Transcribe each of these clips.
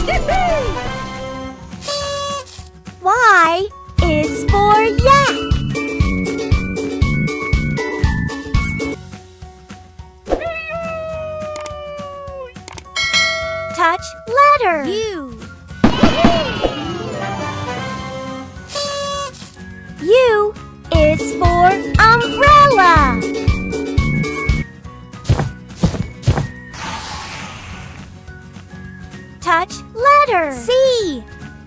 Y is for yak. Touch letter U. U is for umbrella. Touch letter C.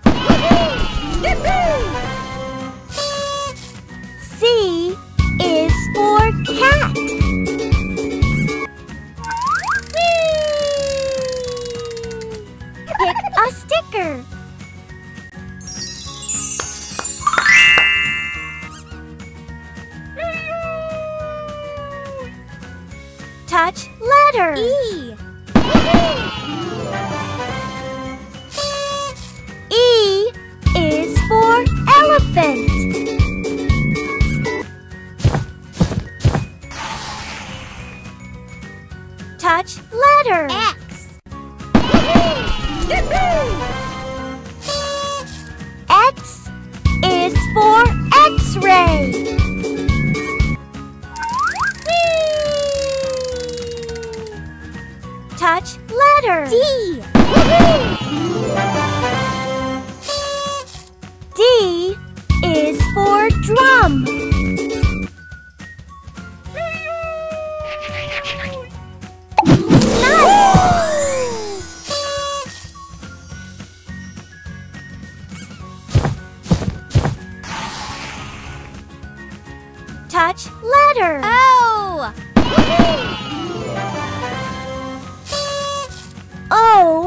C is for cat. Pick a sticker. Touch letter E. E is for elephant. Touch letter X. X is for X-ray. Touch letter D. D is for drum. Touch letter O. O